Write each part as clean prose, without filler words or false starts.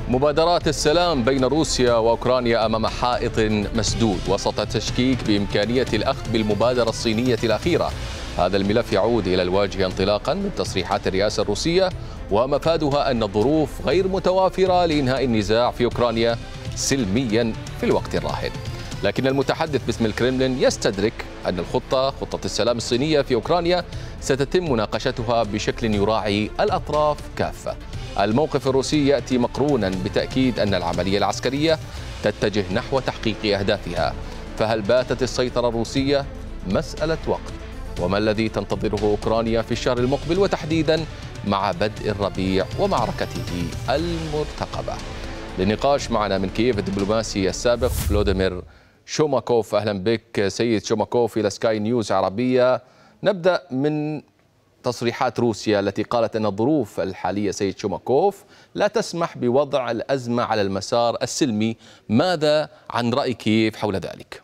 مبادرات السلام بين روسيا وأوكرانيا أمام حائط مسدود وسط تشكيك بإمكانية الأخذ بالمبادرة الصينية الأخيرة. هذا الملف يعود إلى الواجهة انطلاقا من تصريحات الرئاسة الروسية، ومفادها أن الظروف غير متوافرة لإنهاء النزاع في أوكرانيا سلميا في الوقت الراهن. لكن المتحدث باسم الكرملين يستدرك أن خطة السلام الصينية في أوكرانيا ستتم مناقشتها بشكل يراعي الأطراف كافة. الموقف الروسي يأتي مقرونا بتأكيد أن العملية العسكرية تتجه نحو تحقيق أهدافها، فهل باتت السيطرة الروسية مسألة وقت؟ وما الذي تنتظره أوكرانيا في الشهر المقبل، وتحديدا مع بدء الربيع ومعركته المرتقبة؟ للنقاش معنا من كييف الدبلوماسي السابق فلوديمير شوماكوف. أهلا بك سيد شوماكوف إلى سكاي نيوز عربية. نبدأ من تصريحات روسيا التي قالت أن الظروف الحالية سيد شوماكوف لا تسمح بوضع الأزمة على المسار السلمي. ماذا عن رأي كييف حول ذلك؟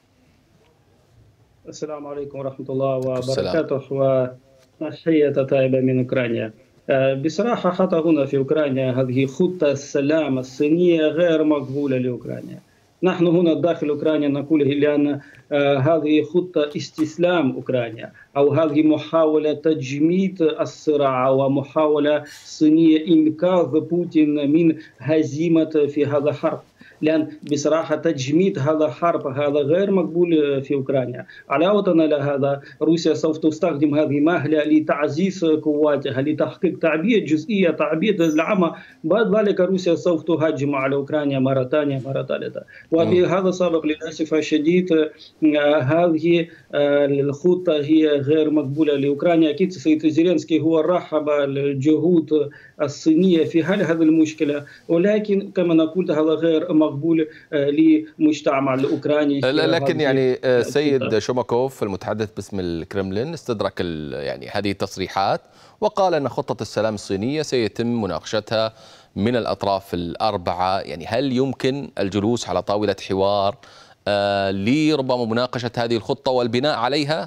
السلام عليكم ورحمة الله وبركاته، وتحية طيبة من أوكرانيا. بصراحة حتى هنا في أوكرانيا هذه خطة السلام الصينية غير مقبولة لأوكرانيا. نحن هنا داخل أوكرانيا نقول لأن هذه خطة استسلام أوكرانيا، أو هذه محاولة تجميد الصراع ومحاولة صينية إنقاذ بوتين من هزيمة في هذا الحرب. لأن بصراحة تجميد هذا الحرب هذا غير مقبول في أوكرانيا. علاوة على هذا روسيا سوف تستخدم هذه المهلة لتعزيز قواتها، لتحقيق تعبئة جزئية، تعبئة العامة. بعد ذلك روسيا سوف تهاجم على أوكرانيا مرة ثانية مرة ثالثة. وبهذا السبب للأسف الشديد هذه الخطة هي غير مقبولة لأوكرانيا. أكيد سيد زيلينسكي هو رحب الجهود الصينية في حل هذه المشكلة، ولكن كما نقول هذا غير مقبول لمجتمع الأوكراني. لكن يعني سيد شوماكوف المتحدث باسم الكرملين استدرك يعني هذه التصريحات وقال أن خطة السلام الصينية سيتم مناقشتها من الأطراف الأربعة. يعني هل يمكن الجلوس على طاولة حوار لربما مناقشة هذه الخطة والبناء عليها؟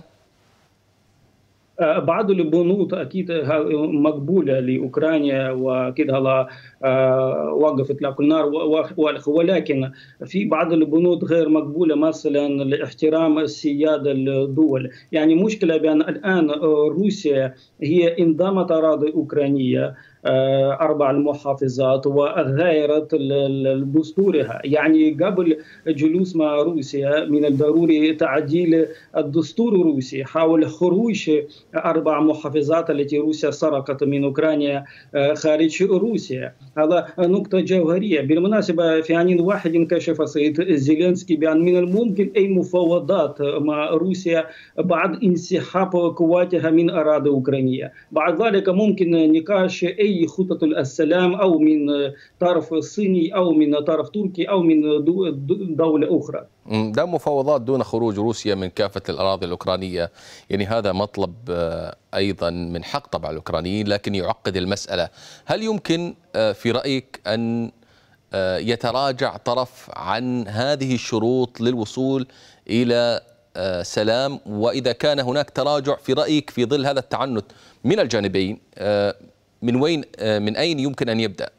بعض البنود أكيد مقبولة لأوكرانيا، وأكيد هذا وقف إطلاق النار، ولكن في بعض البنود غير مقبولة، مثلا احترام السيادة الدول. يعني مشكلة بأن الآن روسيا هي انضمت أراضي أوكرانية 4 المحافظات وغيرت دستورها. يعني قبل جلوس مع روسيا من الضروري تعديل الدستور الروسي حول خروج 4 محافظات التي روسيا سرقت من أوكرانيا خارج روسيا. هذا نقطة جوهرية. بالمناسبة في آن واحد انكشف سيد زيلينسكي بأن من الممكن أي مفاوضات مع روسيا بعد انسحاب قواتها من أراضي أوكرانية. بعد ذلك ممكن نقاش أي خطة السلام أو من طرف الصيني أو من طرف تركي أو من دولة أخرى. ده مفاوضات دون خروج روسيا من كافة الأراضي الأوكرانية. يعني هذا مطلب أيضا من حق طبعا الأوكرانيين، لكن يعقد المسألة. هل يمكن في رأيك أن يتراجع طرف عن هذه الشروط للوصول إلى سلام؟ وإذا كان هناك تراجع في رأيك في ظل هذا التعنت من الجانبين، من أين يمكن أن يبدأ؟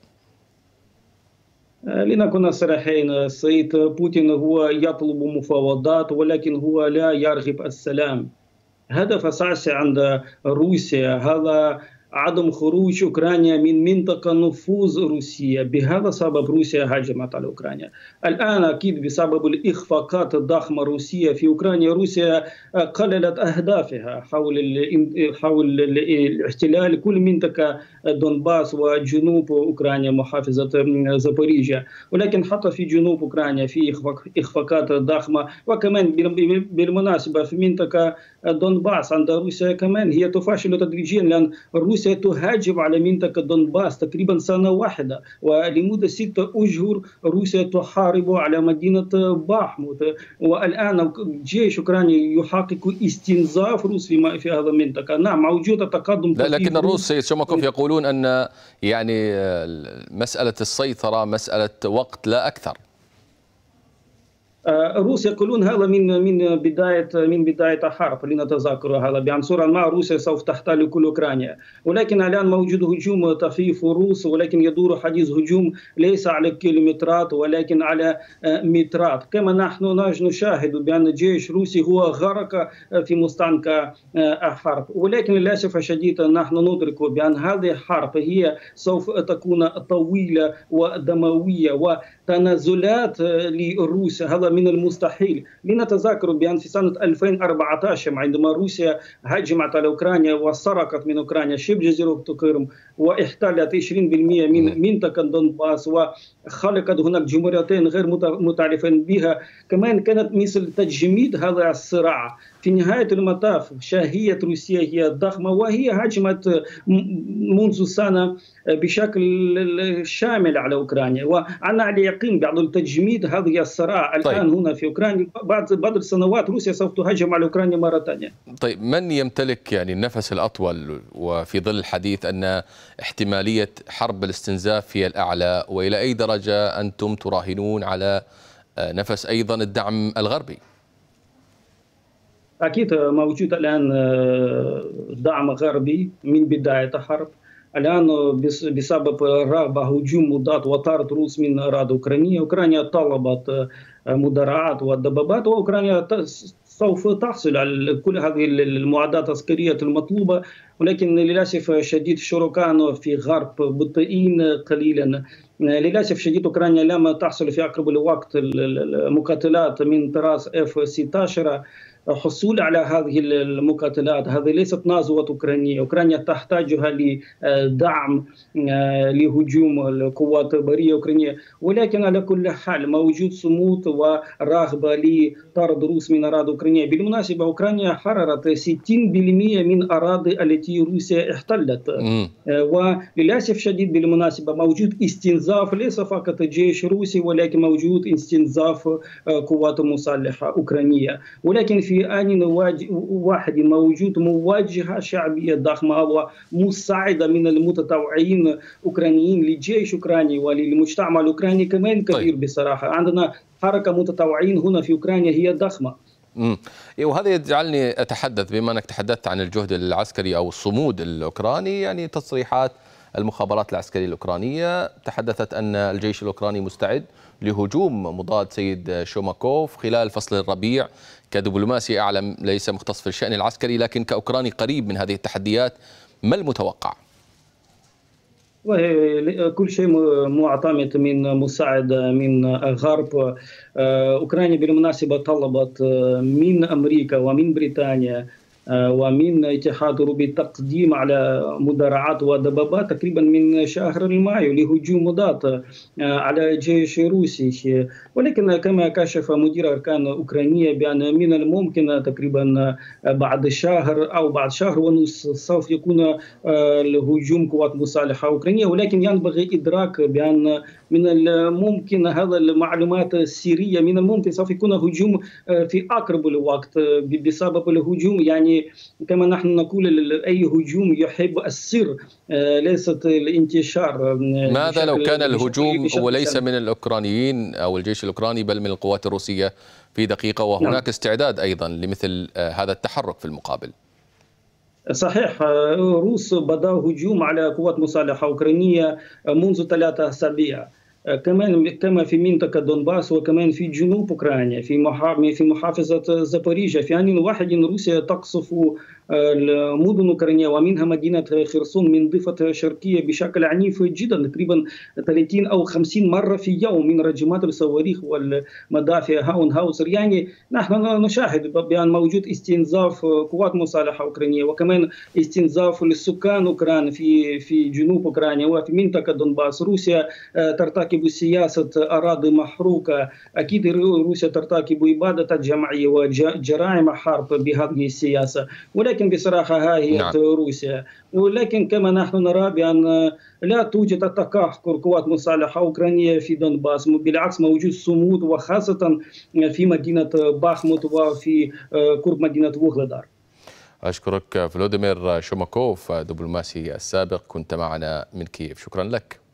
لنكون صريحين، السيد بوتين هو يطلب مفاوضات، ولكن هو لا يرغب السلام. هدف أساسي عند روسيا هذا عدم خروج أوكرانيا من منطقة نفوذ روسيا. بهذا السبب روسيا هاجمت على أوكرانيا. الآن أكيد بسبب الإخفاقات الضخمة الروسية في أوكرانيا، روسيا قللت أهدافها حول الاحتلال كل منطقة دونباس وجنوب أوكرانيا محافظة زابوريجيا. ولكن حتى في جنوب أوكرانيا في إخفاقات ضخمة. وكمان بالمناسبة في منطقة دونباس عند روسيا كمان هي تفشل تدريجيا، لأن روسيا تهاجم على منطقة دونباس تقريبا سنة واحدة، ولمدة 6 أشهر روسيا تحارب على مدينة باخموت. والآن جيش أوكراني يحقق استنزاف روسي في هذه المنطقة. نعم موجود تقدم. لكن الروس سيد شوماكوف يقولون أن يعني مسألة السيطرة مسألة وقت لا أكثر. روس يقولون هذا من بداية الحرب، لنتذكر هذا بعنصر ما روسيا سوف تحتل كل أوكرانيا، ولكن الآن موجود هجوم تخيف روس، ولكن يدور حديث هجوم ليس على كيلومترات ولكن على مترات. كما نحن نشاهد بأن الجيش الروسي هو غرق في مستنقع الحرب، ولكن للأسف الشديد نحن ندرك بأن هذه الحرب هي سوف تكون طويلة ودموية وتنازلات لروسيا، هذا من المستحيل. لنتذكر بأن في سنة 2014 عندما روسيا هجمت على أوكرانيا وسرقت من أوكرانيا شبه جزيرة قرم واحتلت 20% من منطقة دونباس وخلقت هناك جمهوريتين غير متعرفين بها، كمان كانت مثل تجميد هذا الصراع. في نهاية المطاف شهية روسيا هي ضخمة، وهي هجمت منذ سنة بشكل شامل على أوكرانيا، وأنا على يقين بعد تجميد هذه الصراع الآن هنا في أوكرانيا بعد السنوات روسيا سوف تهاجم على أوكرانيا مرة ثانية. طيب من يمتلك يعني النفس الأطول وفي ظل الحديث أن احتمالية حرب الاستنزاف هي الأعلى، وإلى أي درجة أنتم تراهنون على نفس أيضا الدعم الغربي؟ أكيد موجود الآن دعم غربي من بداية الحرب. الآن بسبب رغبة هجوم مضاد وطارد روس من أراضي أوكرانية، أوكرانيا طلبت مدرعات ودبابات، وأوكرانيا سوف تحصل على كل هذه المعدات العسكرية المطلوبة، ولكن للأسف الشديد شركائنا في غرب بطيئين قليلا. للأسف شديد أوكرانيا لم تحصل في أقرب الوقت المقاتلات من طراز F-16. حصول على هذه المقاتلات هذه ليست نازوة أوكرانية، أوكرانيا تحتاجها لدعم لهجوم القوات البرية الأوكرانية، ولكن على كل حال موجود صمود ورغبة لطرد روس من أراضي أوكرانية. بالمناسبة أوكرانيا حررت 60% من أراضي التي روسيا احتلت، وللأسف شديد بالمناسبة موجود استنزاف ليس فقط الجيش الروسي، ولكن موجود استنزاف قوات مسلحة أوكرانية، ولكن في آن واحد موجود مواجهة شعبية ضخمة ومساعدة من المتطوعين الأوكرانيين للجيش الأوكراني وللمجتمع الأوكراني كمان كبير. بصراحة عندنا حركة متطوعين هنا في أوكرانيا هي ضخمة. وهذا يجعلني أتحدث، بما أنك تحدثت عن الجهد العسكري أو الصمود الأوكراني، يعني تصريحات المخابرات العسكرية الأوكرانية تحدثت أن الجيش الأوكراني مستعد لهجوم مضاد سيد شوماكوف خلال فصل الربيع. كدبلوماسي أعلم ليس مختص في الشأن العسكري، لكن كأوكراني قريب من هذه التحديات، ما المتوقع؟ كل شيء معتمد من مساعدة من الغرب. أوكرانيا بالمناسبة طلبت من أمريكا ومن بريطانيا ومن اتحاد أوروبي تقديم على مدرعات ودبابات تقريبا من شهر مايو لهجوم مضاد على الجيش الروسي، ولكن كما كشف مدير أركان أوكرانية بأن من الممكن تقريبا بعد شهر أو بعد شهر ونصف سوف يكون الهجوم قوات مسلحة أوكرانية، ولكن ينبغي إدراك بأن من الممكن هذا المعلومات السرية من الممكن سوف يكون هجوم في أقرب الوقت بسبب الهجوم. يعني كما نحن نقول أي هجوم يحب السر ليست الانتشار. ماذا لو كان الهجوم وليس من الأوكرانيين أو الجيش الأوكراني بل من القوات الروسية في دقيقة، وهناك استعداد أيضا لمثل هذا التحرك في المقابل؟ صحيح، روس بدأوا هجوم على قوات مسلحة أوكرانية منذ 3 أسابيع، كما في منطقة دونباس وكمان في جنوب أوكرانيا في محافظة زابوريجيا. في آن واحد روسيا تقصف المدن الأوكرانية ومنها مدينة خرسون من ضفة شرقية بشكل عنيف جدا، تقريبا 30 أو 50 مرة في يوم من رجمات الصواريخ والمدافع هاون هاوسر. يعني نحن نشاهد بأن موجود استنزاف قوات مسلحة أوكرانية وكمان استنزاف للسكان أوكران في جنوب أوكرانيا وفي منطقة دونباس. روسيا ترتكب سياسة أراضي محروقة، أكيد روسيا ترتكب إبادة جماعية وجرائم حرب بهذه السياسة، ولكن بصراحة هي روسيا. ولكن كما نحن نرى بأن لا توجد تكهكر قوات مسلحة أوكرانية في دونباس، بالعكس موجود صمود وخاصة في مدينة باخموت وفي قرب مدينة ووغلدار. أشكرك فلوديمير شوماكوف، دبلوماسي السابق، كنت معنا من كييف. شكرا لك.